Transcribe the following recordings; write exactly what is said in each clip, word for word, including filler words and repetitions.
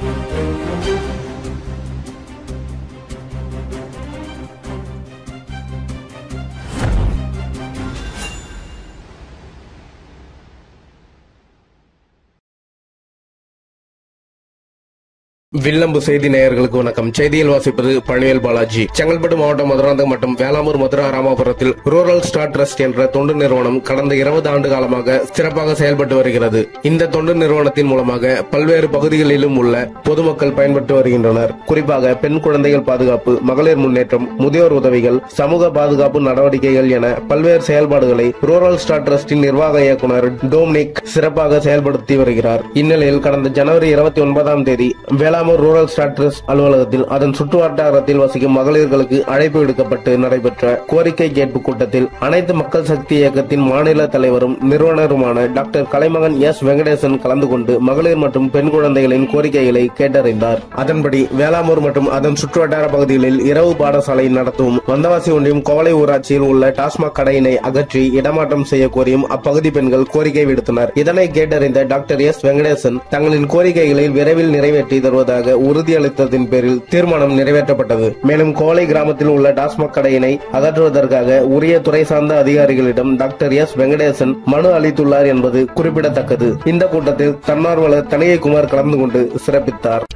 Will அம்பு செய்தி நேயர்களுக்கு வணக்கம். செய்தியில் வாசிப்பது பழனிவேல் பாலாஜி. செங்கல்பட்டு மாவட்டம் மதுராந்தகம் மற்றும் வேல் ஆம்பூர் மதுரா ராமாபுரத்தில் ரூரல் ஸ்டார் டிரஸ்ட் என்ற தொண்டு நிறுவனம் கடந்த இருபது ஆண்டு காலமாக சிறப்பாக செயல்பட்டு வருகிறது. இந்த தொண்டு நிறுவனத்தின் மூலமாக பல்வேறு பகுதிகளிலும் உள்ள பொதுமக்கள் பயன்பெற்று வருகின்றனர். குறிப்பாக பெண் குழந்தைகள் பாதுகாப்பு, மகளிர் முன்னேற்றம், முதியோர் உதவிகள், சமூக பாதுகாப்பு நடவடிக்கைகள் என பல்வேறு செயல்பாடுகளை ரூரல் ஸ்டார் டிரஸ்டின் நிர்வாக இயக்குநர் டோம்னிக் சிறப்பாக செயல்படுத்தி வருகிறார். இந்நிலையில் கடந்த ஜனவரி இருபத்தி ஒன்பதாம் தேதி வேலா ரூரல் ஸ்டார் டிரஸ்ட் அலுவலகத்தில் அதன் சுற்று வட்டாரத்தில் வசிக்கும் மகளிர்களுக்கு அழைப்பு விடுக்கப்பட்டு நடைபெற்ற கோரிக்கை கேட்பு கூட்டத்தில் அனைத்து மக்கள் சக்தி இயக்கத்தின் மாநில தலைவரும் நிறுவனருமான டாக்டர் கலைமகன் எஸ் வெங்கடேசன் கலந்து கொண்டு மகளிர் மற்றும் பெண் குழந்தைகளின் கோரிக்கைகளை கேட்டறிந்தார். அதன்படி வேளாமூர் மற்றும் அதன் சுற்று வட்டார பகுதிகளில் இரவு பாடசாலை நடத்தும் வந்தவாசி ஒன்றியம் கோவலை ஊராட்சியில் உள்ள டாஸ்மாக் கடையினை அகற்றி இடமாற்றம் செய்ய கோரியும் அப்பகுதி பெண்கள் கோரிக்கை விடுத்தனர். இதனை கேட்டறிந்த டாக்டர் எஸ் வெங்கடேசன் தங்களின் கோரிக்கைகளை விரைவில் நிறைவேற்றி தருவதாக உறுதியளித்ததின் பேரில் தீர்மானம் நிறைவேற்றப்பட்டது. மேலும் கோலை கிராமத்தில் உள்ள டாஸ்மாக் கடையினை அகற்றுவதற்காக உரிய துறை சார்ந்த அதிகாரிகளிடம் டாக்டர் எஸ் வெங்கடேசன் மனு அளித்துள்ளார் என்பது குறிப்பிடத்தக்கது. இந்த கூட்டத்தில் தன்னார்வலர் தனிகை குமார் கலந்து கொண்டு சிறப்பித்தார்.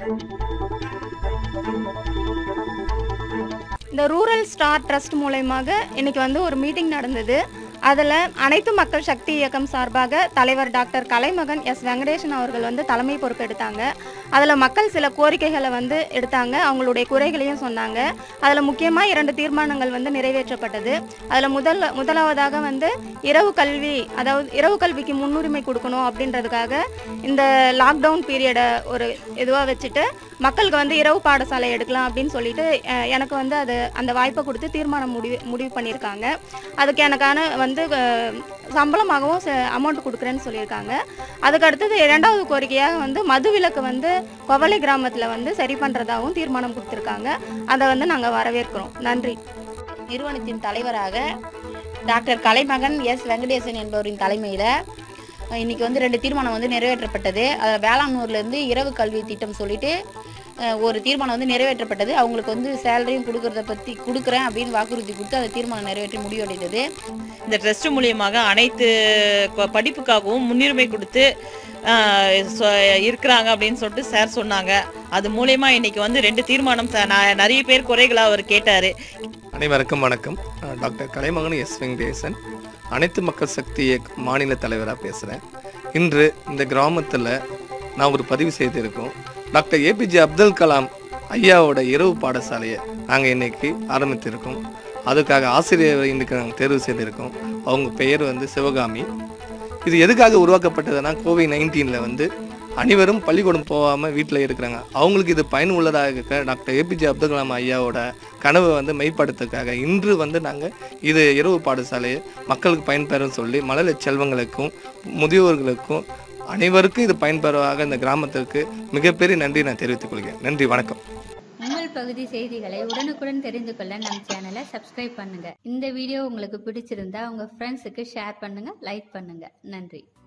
இந்த ரூரல் ஸ்டார் ட்ரஸ்ட் மூலமாக இன்னைக்கு வந்து ஒரு மீட்டிங் நடந்தது. அதில் அனைத்து மக்கள் சக்தி இயக்கம் சார்பாக தலைவர் டாக்டர் கலைமகன் எஸ் வெங்கடேசன் அவர்கள் வந்து தலைமை பொறுப்பெடுத்தாங்க. அதில் மக்கள் சில கோரிக்கைகளை வந்து எடுத்தாங்க, அவங்களுடைய குறைகளையும் சொன்னாங்க. அதில் முக்கியமாக இரண்டு தீர்மானங்கள் வந்து நிறைவேற்றப்பட்டது. அதில் முதல் முதலாவதாக வந்து இரவு கல்வி, அதாவது இரவு கல்விக்கு முன்னுரிமை கொடுக்கணும் அப்படின்றதுக்காக இந்த லாக்டவுன் பீரியடை ஒரு இதுவாக வச்சுட்டு மக்களுக்கு வந்து இரவு பாடசாலை எடுக்கலாம் அப்படின்னு சொல்லிட்டு எனக்கு வந்து அது அந்த வாய்ப்பை கொடுத்து தீர்மானம் முடிவு முடிவு பண்ணியிருக்காங்க. அதுக்கு எனக்கான வந்து சம்பளமாகவும் அமௌண்ட் கொடுக்குறேன்னு சொல்லியிருக்காங்க. அதுக்கு அடுத்தது இரண்டாவது கோரிக்கையாக வந்து மதுவிலக்கு வந்து கொவலை கிராமத்தில் வந்து சரி பண்ணுறதாகவும் தீர்மானம் கொடுத்துருக்காங்க. அதை வந்து நாங்கள் வரவேற்கிறோம். நன்றி. நிறுவனத்தின் தலைவராக டாக்டர் கலைமகன் எஸ் வெங்கடேசன் என்பவரின் தலைமையில் இன்றைக்கி வந்து ரெண்டு தீர்மானம் வந்து நிறைவேற்றப்பட்டது. அதில் வேளாண்மையிலேருந்து இரவு கல்வி திட்டம் சொல்லிட்டு ஒரு தீர்மானம் வந்து நிறைவேற்றப்பட்டது. அவங்களுக்கு வந்து சேலரியும் கொடுக்கறத பற்றி கொடுக்குறேன் அப்படின்னு வாக்குறுதி கொடுத்து அந்த தீர்மானம் நிறைவேற்றி முடிவடைந்தது. இந்த ட்ரஸ்ட் மூலியமாக அனைத்து படிப்புக்காகவும் முன்னுரிமை கொடுத்து இருக்கிறாங்க அப்படின்னு சொல்லிட்டு சார் சொன்னாங்க. அது மூலயமா இன்னைக்கு வந்து ரெண்டு தீர்மானம் நிறைய பேர் குறைகளாக அவர் கேட்டார். அனைவருக்கும் வணக்கம். டாக்டர் கலைமகன் எஸ் வெங்கடேசன், அனைத்து மக்கள் சக்தி இயக்க மாநில தலைவராக பேசுகிறேன். இன்று இந்த கிராமத்தில் நான் ஒரு பதிவு செய்திருக்கோம். டாக்டர் ஏபிஜே அப்துல் கலாம் ஐயாவோட இரவு பாடசாலையை நாங்கள் இன்னைக்கு ஆரம்பித்திருக்கோம். அதுக்காக ஆசிரியரை இன்றைக்கு நாங்கள் தேர்வு செய்திருக்கோம். அவங்க பெயர் வந்து சிவகாமி. இது எதுக்காக உருவாக்கப்பட்டதுன்னா, கோவிட் நைன்டீனில் வந்து அனைவரும் பள்ளிக்கூடம் போகாமல் வீட்டில் இருக்கிறாங்க. அவங்களுக்கு இது பயன் உள்ளதாக இருக்க டாக்டர் ஏபிஜே அப்துல் கலாம் ஐயாவோட கனவை வந்து மெய்ப்படுத்துறதுக்காக இன்று வந்து நாங்கள் இது இரவு பாடசாலையை மக்களுக்கு பயன்பெறும் சொல்லி மழலை செல்வங்களுக்கும் முதியோர்களுக்கும் அனைவருக்கும் இது பயன்பெறுவாக இந்த கிராமத்திற்கு மிகப்பெரிய நன்றி நான் தெரிவித்துக் கொள்கிறேன். நன்றி, வணக்கம். உங்கள் பகுதி செய்திகளை உடனுக்குடன் தெரிந்து கொள்ள நம் சேனலை சப்ஸ்கிரைப் பண்ணுங்க. இந்த வீடியோ உங்களுக்கு பிடிச்சிருந்தா உங்க ஃப்ரெண்ட்ஸுக்கு ஷேர் பண்ணுங்க, லைக் பண்ணுங்க. நன்றி.